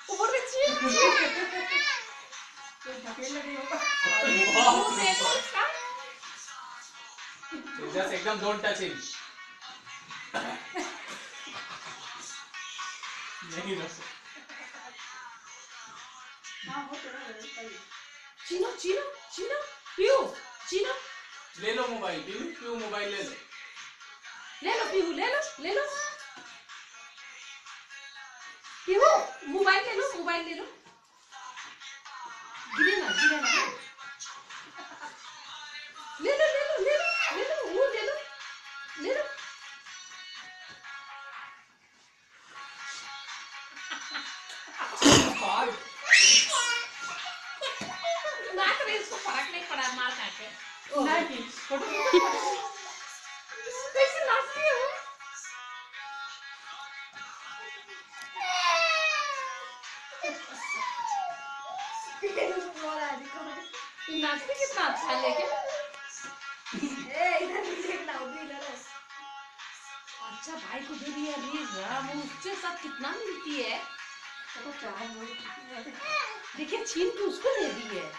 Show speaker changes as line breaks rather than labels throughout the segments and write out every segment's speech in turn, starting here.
वो बोल रही छी तो ढकेल लगी होगा मुंह देखो इसका
जस्ट एकदम डोंट टच हिम नहीं रख
हां वो तेरा चीनो चीनो चीनो पीहू चीनो
ले लो मोबाइल पीहू मोबाइल ले लो
पीहू ले लो पीहू मोबाइल ले लो गिरे ना ले लो वो ले लो नाक में इसको फर्क नहीं पड़ा मार खाके नहीं कैसे नाचती है नाचती कितना अच्छा लेकिन इधर देखना इधर अच्छा भाई को दे दिया वो उससे सब कितना मिलती है देखिए छीन के उसको दे दी है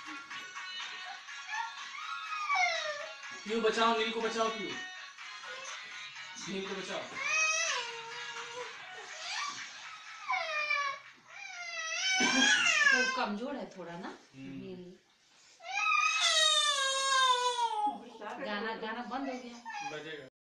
पीहू बचाओ नील को बचाओ पीहू नील को बचाओ
तो कमजोर है थोड़ा ना नील गाना बंद हो गया
बजेगा।